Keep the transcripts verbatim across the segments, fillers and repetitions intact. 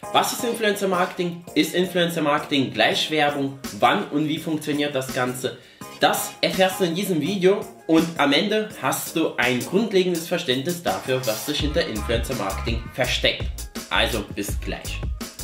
Was ist Influencer Marketing? Ist Influencer Marketing gleich Werbung? Wann und wie funktioniert das Ganze? Das erfährst du in diesem Video und am Ende hast du ein grundlegendes Verständnis dafür, was sich hinter Influencer Marketing versteckt. Also bis gleich.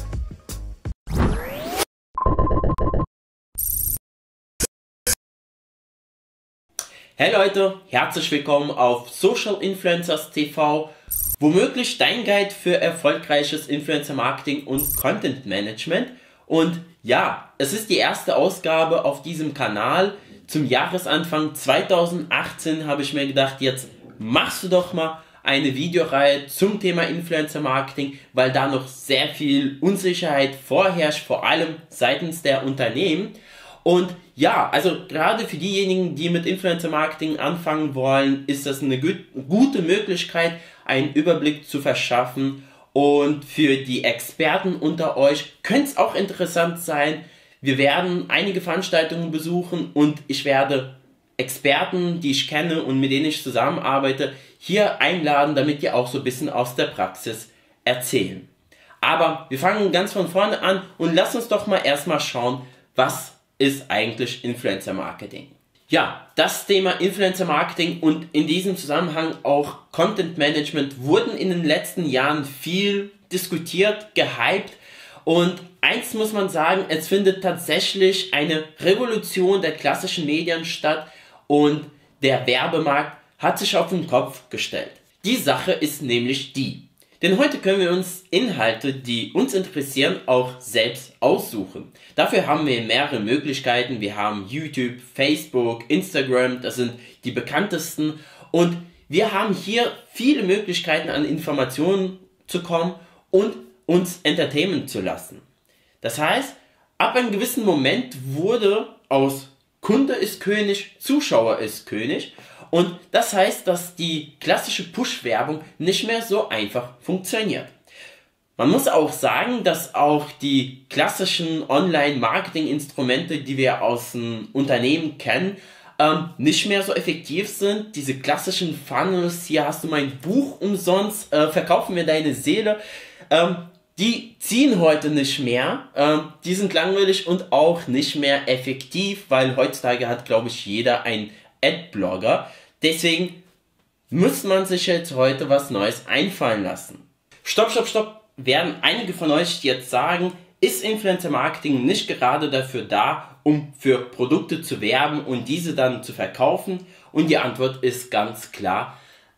Hey Leute, herzlich willkommen auf Social Influencers T V, womöglich dein Guide für erfolgreiches Influencer Marketing und Content Management. Und ja, es ist die erste Ausgabe auf diesem Kanal. Zum Jahresanfang zweitausendachtzehn habe ich mir gedacht, jetzt machst du doch mal eine Videoreihe zum Thema Influencer Marketing, weil da noch sehr viel Unsicherheit vorherrscht, vor allem seitens der Unternehmen. Und ja, also gerade für diejenigen, die mit Influencer Marketing anfangen wollen, ist das eine gut, gute Möglichkeit, einen Überblick zu verschaffen. Und für die Experten unter euch könnte es auch interessant sein. Wir werden einige Veranstaltungen besuchen und ich werde Experten, die ich kenne und mit denen ich zusammenarbeite, hier einladen, damit die auch so ein bisschen aus der Praxis erzählen. Aber wir fangen ganz von vorne an und lass uns doch mal erstmal schauen, was ist eigentlich Influencer Marketing. Ja, das Thema Influencer Marketing und in diesem Zusammenhang auch Content Management wurden in den letzten Jahren viel diskutiert, gehypt und eins muss man sagen, es findet tatsächlich eine Revolution der klassischen Medien statt und der Werbemarkt hat sich auf den Kopf gestellt. Die Sache ist nämlich die, denn heute können wir uns Inhalte, die uns interessieren, auch selbst aussuchen. Dafür haben wir mehrere Möglichkeiten. Wir haben YouTube, Facebook, Instagram, das sind die bekanntesten. Und wir haben hier viele Möglichkeiten, an Informationen zu kommen und uns entertainen zu lassen. Das heißt, ab einem gewissen Moment wurde aus Kunde ist König, Zuschauer ist König. Und das heißt, dass die klassische Push-Werbung nicht mehr so einfach funktioniert. Man muss auch sagen, dass auch die klassischen Online-Marketing-Instrumente, die wir aus dem Unternehmen kennen, ähm, nicht mehr so effektiv sind. Diese klassischen Funnels, hier hast du mein Buch umsonst, äh, verkaufen mir deine Seele, ähm, die ziehen heute nicht mehr. Ähm, die sind langweilig und auch nicht mehr effektiv, weil heutzutage hat, glaube ich, jeder einen Adblogger. Deswegen muss man sich jetzt heute was Neues einfallen lassen. Stopp, stopp, stopp, werden einige von euch jetzt sagen, ist Influencer Marketing nicht gerade dafür da, um für Produkte zu werben und diese dann zu verkaufen? Und die Antwort ist ganz klar,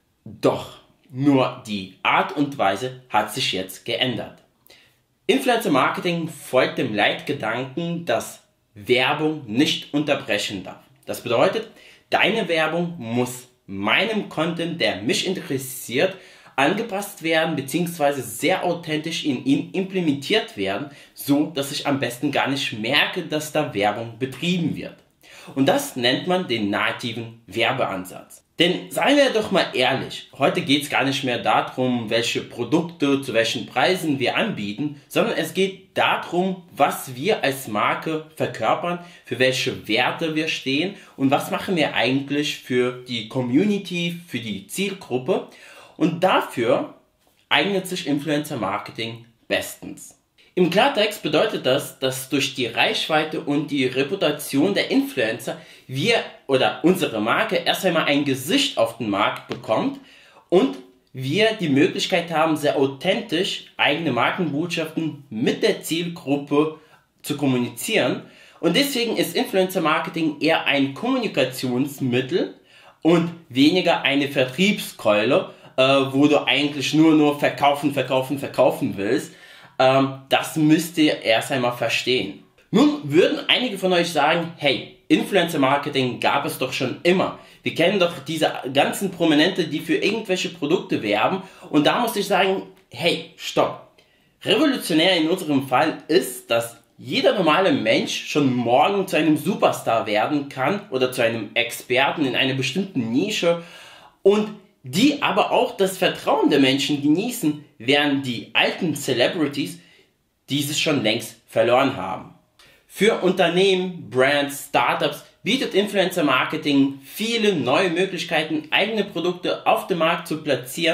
doch, nur die Art und Weise hat sich jetzt geändert. Influencer Marketing folgt dem Leitgedanken, dass Werbung nicht unterbrechen darf. Das bedeutet, deine Werbung muss meinem Content, der mich interessiert, angepasst werden bzw. sehr authentisch in ihn implementiert werden, so dass ich am besten gar nicht merke, dass da Werbung betrieben wird. Und das nennt man den nativen Werbeansatz. Denn seien wir doch mal ehrlich, heute geht es gar nicht mehr darum, welche Produkte zu welchen Preisen wir anbieten, sondern es geht darum, was wir als Marke verkörpern, für welche Werte wir stehen und was machen wir eigentlich für die Community, für die Zielgruppe. Und dafür eignet sich Influencer Marketing bestens. Im Klartext bedeutet das, dass durch die Reichweite und die Reputation der Influencer wir oder unsere Marke erst einmal ein Gesicht auf den Markt bekommt und wir die Möglichkeit haben, sehr authentisch eigene Markenbotschaften mit der Zielgruppe zu kommunizieren. Und deswegen ist Influencer Marketing eher ein Kommunikationsmittel und weniger eine Vertriebskeule, äh, wo du eigentlich nur nur verkaufen, verkaufen, verkaufen willst. Ähm, das müsst ihr erst einmal verstehen. Nun würden einige von euch sagen, hey, Influencer Marketing gab es doch schon immer. Wir kennen doch diese ganzen Prominente, die für irgendwelche Produkte werben. Und da muss ich sagen, hey, stopp. Revolutionär in unserem Fall ist, dass jeder normale Mensch schon morgen zu einem Superstar werden kann oder zu einem Experten in einer bestimmten Nische und die aber auch das Vertrauen der Menschen genießen, während die alten Celebrities dieses schon längst verloren haben. Für Unternehmen, Brands, Startups bietet Influencer Marketing viele neue Möglichkeiten, eigene Produkte auf dem Markt zu platzieren,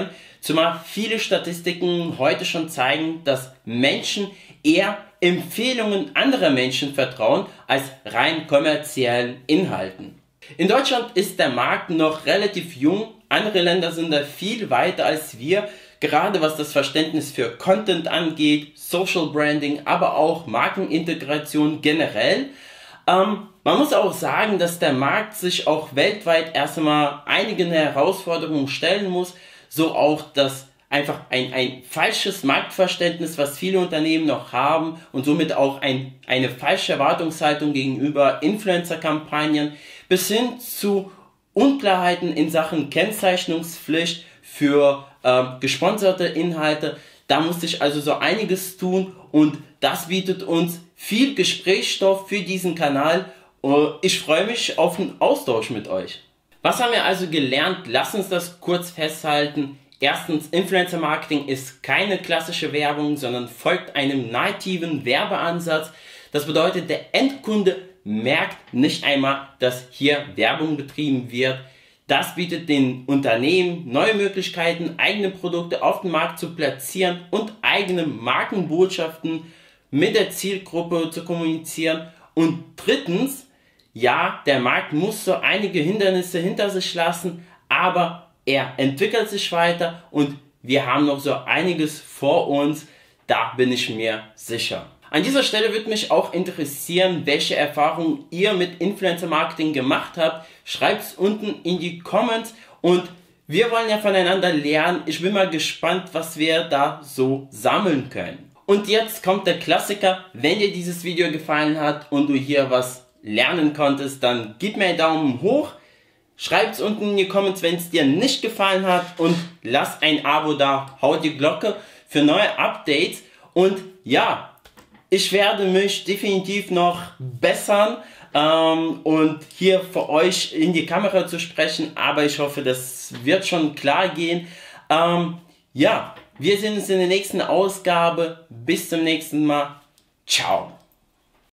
Zumal viele Statistiken heute schon zeigen, dass Menschen eher Empfehlungen anderer Menschen vertrauen als rein kommerziellen Inhalten. In Deutschland ist der Markt noch relativ jung, andere Länder sind da viel weiter als wir, gerade was das Verständnis für Content angeht, Social Branding, aber auch Markenintegration generell. Ähm, man muss auch sagen, dass der Markt sich auch weltweit erst einmal einigen Herausforderungen stellen muss, so auch das einfach ein, ein falsches Marktverständnis, was viele Unternehmen noch haben und somit auch ein, eine falsche Erwartungshaltung gegenüber Influencer-Kampagnen bis hin zu Unklarheiten in Sachen Kennzeichnungspflicht für äh, gesponserte Inhalte. Da muss sich also so einiges tun und das bietet uns viel Gesprächsstoff für diesen Kanal. Ich freue mich auf einen Austausch mit euch. Was haben wir also gelernt? Lass uns das kurz festhalten. Erstens, Influencer Marketing ist keine klassische Werbung, sondern folgt einem nativen Werbeansatz. Das bedeutet, der Endkunde merkt nicht einmal, dass hier Werbung betrieben wird. Das bietet den Unternehmen neue Möglichkeiten, eigene Produkte auf dem Markt zu platzieren und eigene Markenbotschaften mit der Zielgruppe zu kommunizieren. Und drittens, ja, der Markt muss so einige Hindernisse hinter sich lassen, aber er entwickelt sich weiter und wir haben noch so einiges vor uns, da bin ich mir sicher. An dieser Stelle würde mich auch interessieren, welche Erfahrungen ihr mit Influencer Marketing gemacht habt. Schreibt es unten in die Comments und wir wollen ja voneinander lernen. Ich bin mal gespannt, was wir da so sammeln können. Und jetzt kommt der Klassiker. Wenn dir dieses Video gefallen hat und du hier was lernen konntest, dann gib mir einen Daumen hoch. Schreib es unten in die Comments, wenn es dir nicht gefallen hat und lass ein Abo da. Hau die Glocke für neue Updates und ja, ich werde mich definitiv noch bessern ähm, und hier für euch in die Kamera zu sprechen, aber ich hoffe, das wird schon klar gehen. Ähm, ja, wir sehen uns in der nächsten Ausgabe. Bis zum nächsten Mal. Ciao.